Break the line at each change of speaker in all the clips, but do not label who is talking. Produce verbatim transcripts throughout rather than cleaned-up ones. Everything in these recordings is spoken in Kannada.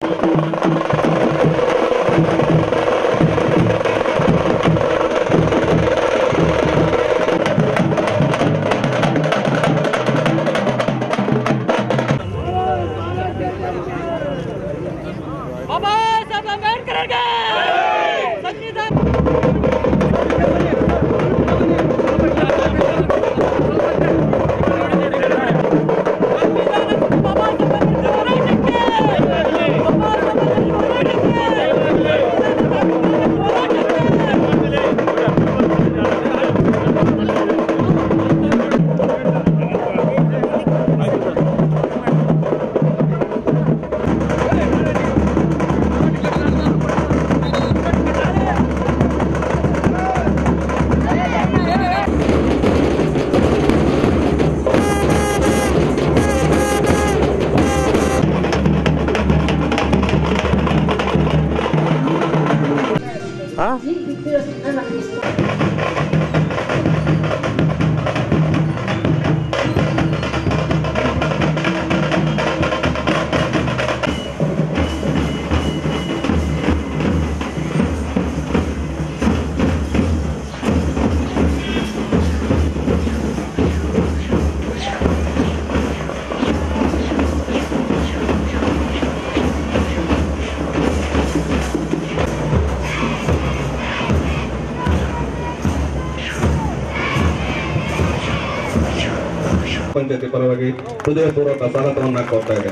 ಪಂಚಾಯತಿ ಪರವಾಗಿ ಹೃದಯಪೂರ್ವಕ ಸ್ವಾಗತವನ್ನು ಕೋರ್ತಾ ಇದೆ.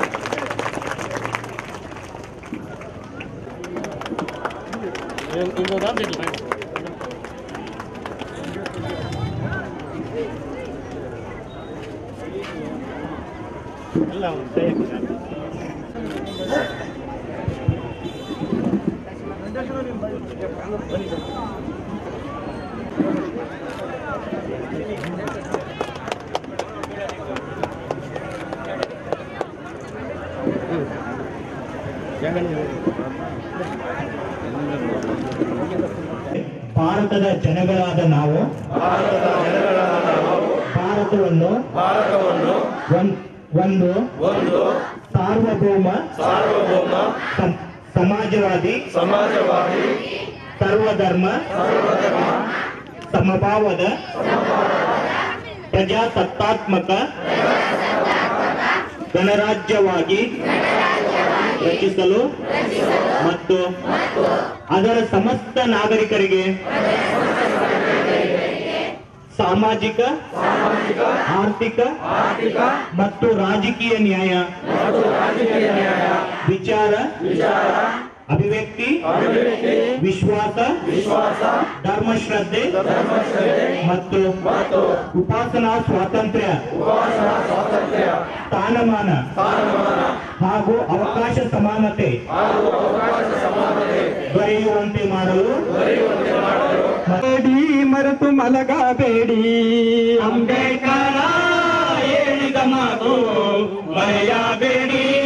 ಭಾರತದ ಜನಗಳಾದ ನಾವು ಭಾರತವನ್ನು ಒಂದು ಸಾರ್ವಭೌಮ ಸಮಾಜವಾದಿ ಸರ್ವಧರ್ಮ ಸಮಭಾವದ ಪ್ರಜಾಸತ್ತಾತ್ಮಕ ಗಣರಾಜ್ಯವಾಗಿ ರಚಿಸಲು ಮತ್ತು ಅದರ ಸಮಸ್ತ ನಾಗರಿಕರಿಗೆ ಸಾಮಾಜಿಕ ಆರ್ಥಿಕ ಮತ್ತು ರಾಜಕೀಯ ನ್ಯಾಯ ವಿಚಾರ ಅಭಿವ್ಯಕ್ತಿ ವಿಶ್ವಾಸ ಧರ್ಮಶ್ರದ್ಧೆ ಮತ್ತು ಉಪಾಸನಾ ಸ್ವಾತಂತ್ರ್ಯ ಸ್ಥಾನಮಾನ ಹಾಗೂ ಅವಕಾಶ ಸಮಾನತೆ ದೊರೆಯುವಂತೆ ಮಾಡಲು
ಬೇಡಿ ಮರೆತು ಮಲಗಬೇಡಿ. ಅಂಬೇಡ್ಕರ ಹೇಳಿದ ಮಾತು ಮರೆಯಬೇಡಿ.